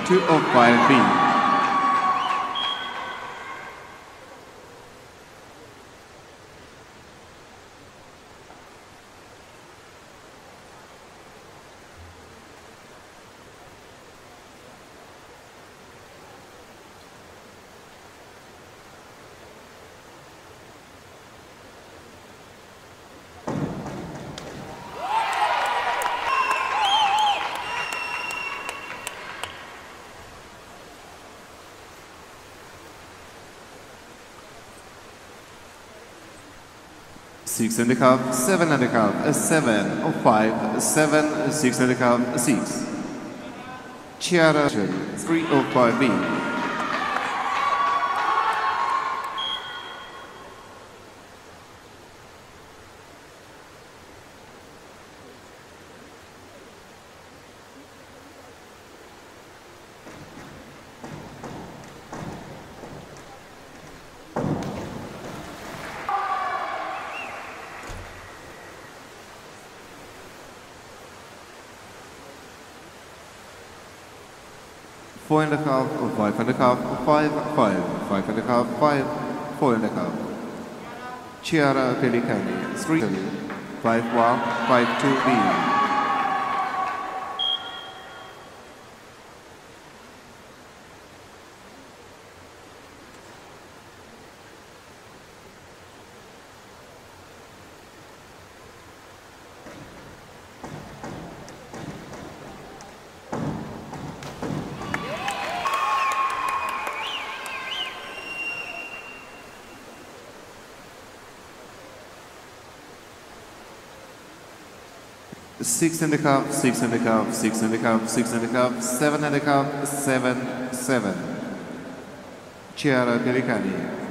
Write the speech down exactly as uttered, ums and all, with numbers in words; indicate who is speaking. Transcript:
Speaker 1: two oh five B. Six and a half, seven and a half, a seven, oh five, seven, six and a half, six. Chiara, three oh five B. Four and a half, or five and a half, five, five, five and a half, five, four and a half. Chiara Pellicani, three, five, one, five, two B. Six and a half, six and a half, six and a half, six and a half, seven and a half, seven, seven. Chiara Pellicani.